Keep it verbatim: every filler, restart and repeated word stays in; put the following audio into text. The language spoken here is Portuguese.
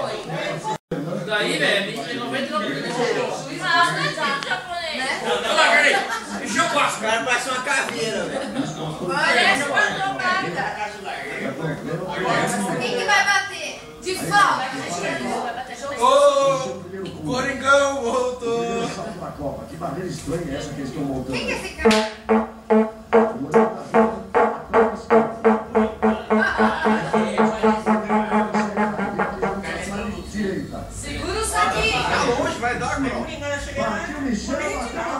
Daí, velho, tem noventa e nove por cento. Ah, não é japonês. Não, não, peraí. Deixa eu passar. O cara parece uma caveira, velho. Parece uma dobrada. Quem que vai bater? De falta. Ô, Coringão voltou. Que maneira estranha essa que eles estão montando. Quem que é esse cara? Segura o saquinho. Tá longe, vai dar, meu. Partiu, me chama,